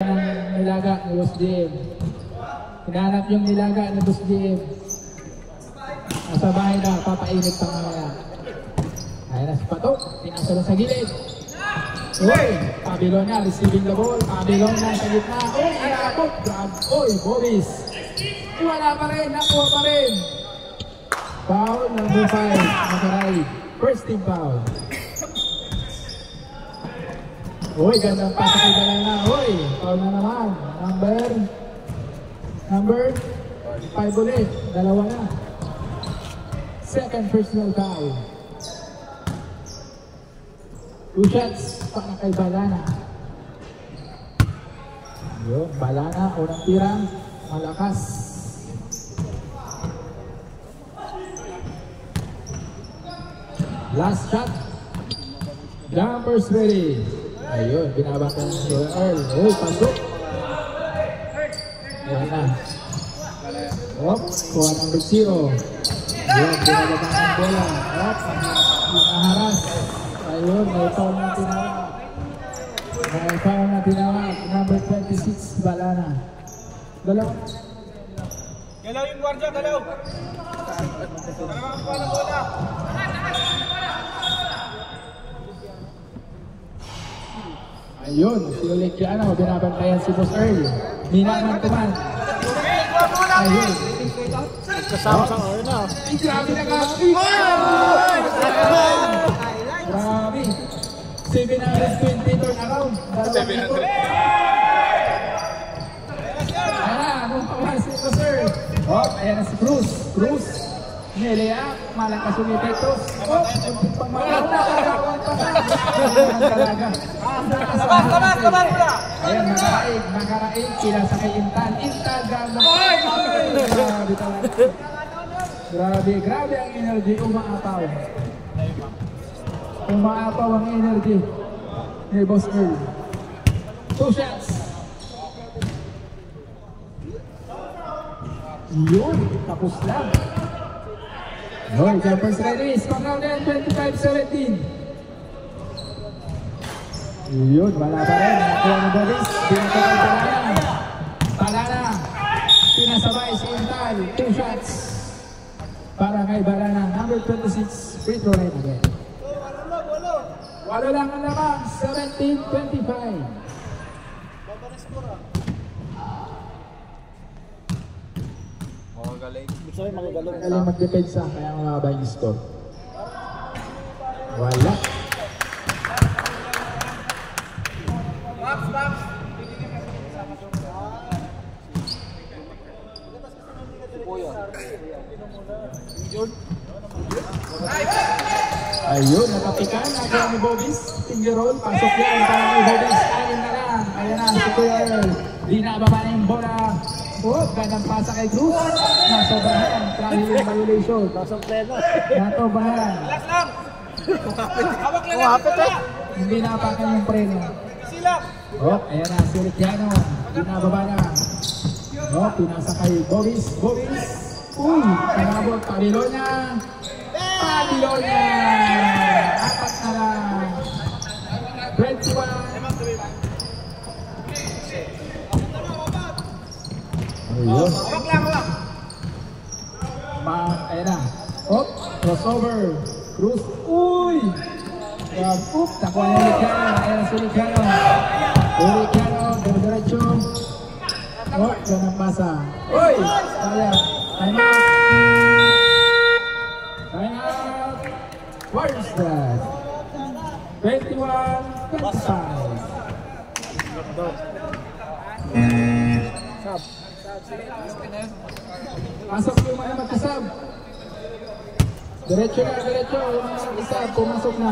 ng nilaga ni Boss GM. Hinahanap yung nilaga ni Boss GM. Nasa bahay na, papainit pa mamaya. Ayan na si Pato, pinasa lang sa gilid. Uy, Babylonia receiving the ball. Babylonia sa gitna. Uy, inaabot. Grab. Uy, Boris. Wala pa rin, nakuha pa rin. Foul number 5, Makaray. First team foul. Uy, gandang pasa kay Balana. Uy, foul na naman. Number 5 ulit. Dalawa na. Second personal foul. 2 shots para kay Balana. Yun, Balana, unang tirang. Malakas. Last shot. Jumpers ready. Ayun, binabatan si Earl. Uy, pasok. Ayan na. Op, kuha number 0. Ayun, binabatan ang bola. Op, naharas. Ayun, may foul na tinawag. May foul na tinawag. Number 26, Balana. Galaw. Galaw yung guardia, galaw. Dalawang bola, bola. Ayun, si Olekiano, binabantayan si Boss Earl. Minaman kuman. Ayun. Kasama sa oras na. Grabe na ka. Grabe. 720 turn around. 700. Ayan na, anong pawas si Boss Earl. Oh, ayan na si Cruz. Cruz. Nelea, malakas yung epektos. Oh, pangmalaw na, kagawang pa sa. Kabar! Ayan, nakaraig. Sila sa kay Intan. Intan, gano'n. Grabe talaga. Grabe ang energy. Umaapaw. Umaapaw ang energy ni Boss Earl. 2 shots. Yun, tapos lang. Hoy, jumpers ready. Score now then, 25-17. Yun, wala pa rin. Nakuha ni Boris. Pinatawag Balana. Balana. Pinasabay si Intal. 2 shots. Para kay Balana. Number 26. Free throw line again. Walo lang ang lamang. 17-25. Magaling mag-depensa, kaya mababa yung score. Wala. Ayun, nakapikan. Nagawa ni Bobis. Finger roll. Pasok yan. Parang ni Bobis. Ayun na lang. Ayan na. Si Kuya Earl. Di nababa na yung bola. Oh, gandang pasa kay Cruz. Nasobrahan. Trailing violation. Pasok pleno. Natobahan. Relax lang. Hawak lang lang. Hindi napakan yung preno. Silap. Oh, ayan na. Si Riquiano. Di nababa na. Oh, pinasa kay Bobis. Bobis. Uy, pinabot. Babylonia. Babylonia. Apat na lang. 21. Ayun. Hawak lang, hawak. Ayan na. Oh, crossover. Cruz. Uy! Oop, nakuha niya Riquiano. Ayan na si Riquiano. Riquiano, diretso. Oh, yan ang pasa. Uy! Sayang. Time out. Time out. Where's that? 21-25. Pasok yung mga magkasab. Diretso na, diretso. Yung mga magkasab, pumasok na.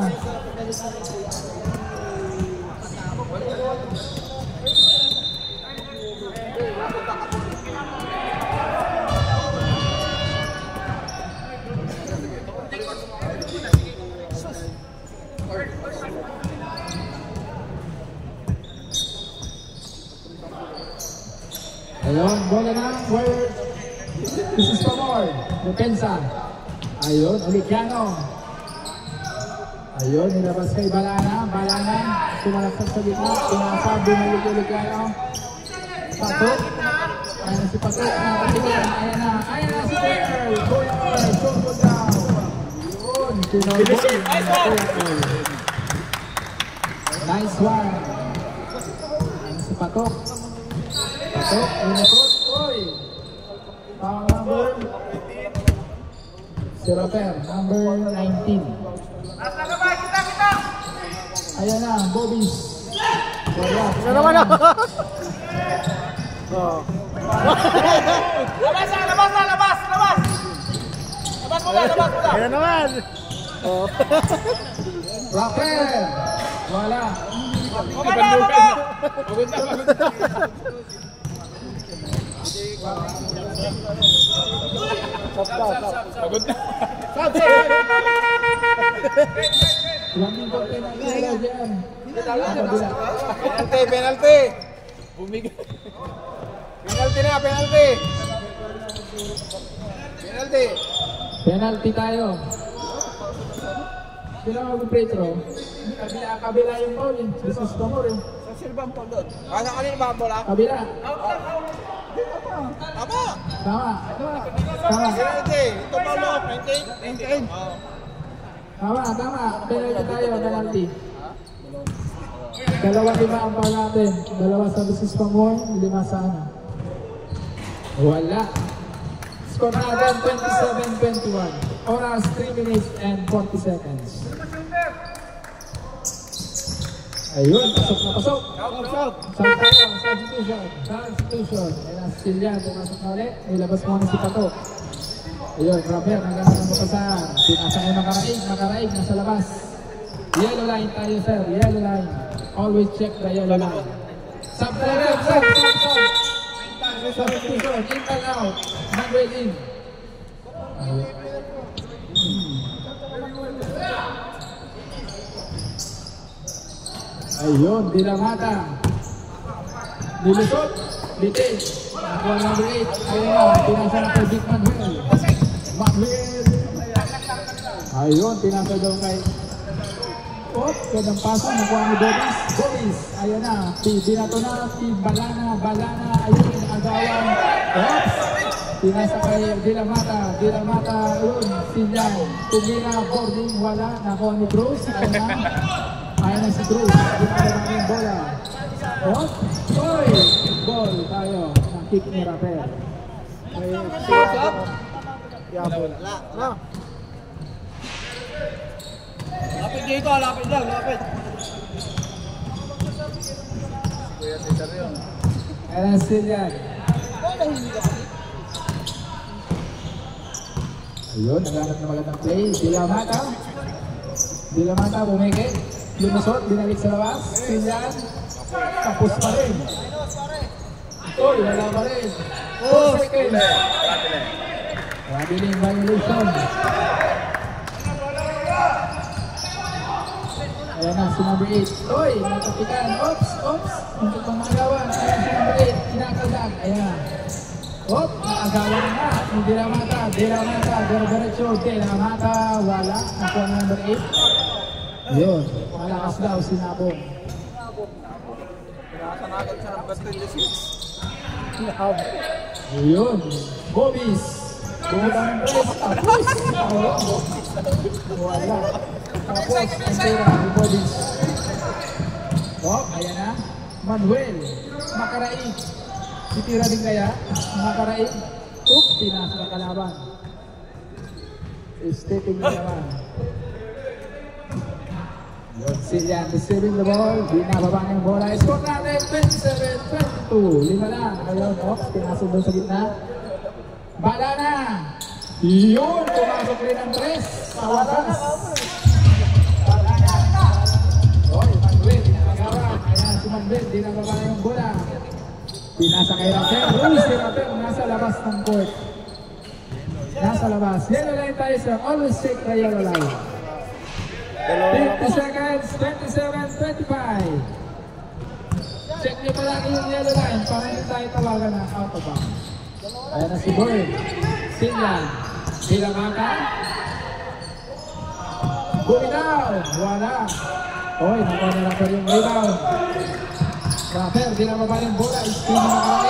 Ayun, bola na. Where? This is Pamor. Depensa. Ayun, Olikiano. Ayun, nilabas kay Balana. Balana, sumalaksak sa gitna. Pinasa, binalik Olikiano. Patok. Ayan na si Patok. Ayan na si Pearl. Boy, short down. Yun, Pinoy. Nice one. Ayan si Patok. Patok, unikot. Uy. Foul number. Si Raper, number 19. Ayan na, Bobbies. Wala. Ano naman na? Oh. Labas! Labas muna! Ayan naman. Oh. Raper. Wala. Ilang ko pinagkala dyan. Penalty! Bumigay. Penalty! Penalty tayo. Sino mag-free throw? Kabila yung foul eh. Jesus Camor eh. Sa silbang po doon. Kasa kanina ba ang bola? Kabila. Tama! Tama. Penalty! Ito pa mo. 98. Tama. Penalty tayo. Penalty. 2-5 ang foul natin. 2 sa Jesus Camor, 5 sa ano. Wala. Score natin 27-21. Oras 3 minutes and 40 seconds. Ayun, pasok na pasok. Saan tayo? Substitution. Ayan ang Sicilian. Pumasok na ulit. Ilabas mo na si Patok. Ayun, Raper. Nagana ng bukasan. Pinasa mo nakaraig. Nasa labas. Yellow line tayo, sir. Yellow line. Always check the yellow line. Substitution. In and out. Manuel in. Ayun, Dilamata. Nilusot. Bitin. Nakuha number 8. Ayun na. Pinasa na kay Big Manuel. Ayun, pinasa daw kay gandang paso. Nakuha ni Bobbies. Ayun na. Binato na. Balana. Ayun, agawan. Pinasa kay Dilamata. Ayun, Sicilian. Tumira, boarding, wala. Nakuha ni Cruz. Ayun na. Ayan na si Cruz. Ginagawa ng bola. Oy! Ball tayo. Ang kick ni Raper. Yabol. Na. Lapit dito, lapit lang. Ayan na Sicilian. Ayun, naghanap na magandang play. Dilamata, bumigit. Lumusot, binalik sa labas. Sicilian. Tapos pa rin. Uy, wala pa rin. 4 seconds. Rabiling violation. Ayan na, si number 8. Uy, natapikan. Oops. Hindi pang magawan. Ayan si number 8. Kinakalag. Ayan. Naagawan na. Dilamata. Diretso. Dilamata. Wala. Nakuha na number 8. Yun. Malakas daw si Nabong. Pinasa na agad sa number 26. Yun. Bobbies. Bumutang ng press. Tapos. Wala. Tapos. Ang tira ni Bobbies. Ayan na. Manuel. Makaraig. Titira din kaya. Makaraig. Pinasa na kalaban. Stepping na naman. Sicilian receiving the ball. Binababa ng bola. Score natin 27-22. 5 lang. Ayun, pinasok doon sa gitna. Bala na. Yun, pumasok rin ang 3 sa wakas. Bala na. Oy, Manuel, pinagawa. Ayan, si Manuel, binababa ng bola. Pinasa kay Raper. Uy, si Raper nasa labas ng court. Nasa labas. Yellow line tayo, sir. Always check the yellow line. 50 seconds, 27-25. Check nyo palagi yung yellow line para hindi tayo tawagan na out of bounds. Ayan na si Boy. Sicilian. Dilamata. Bumitaw. Wala. Oy, nakuha na Raper yung rebound. Raper, dinababa yung bola. Spin na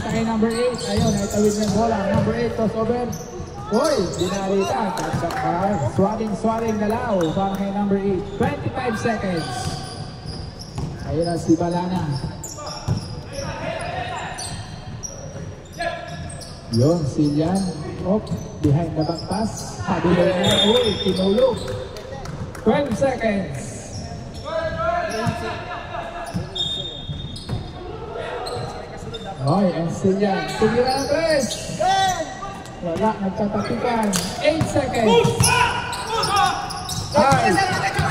Pasa kay number 8. Ayun, naitawid ng bola. Number 8, crossover. Uy, dinarita. Swaling dalaw para kay number 8. 25 seconds. Ayun na si Balana. Yun, Silian. Behind the back pass. Habilo niya. Uy, tinulog. 12 seconds. Oy, ang Silian. Tumira ang 3. Wala, nagkatatikan. 8 seconds. 5.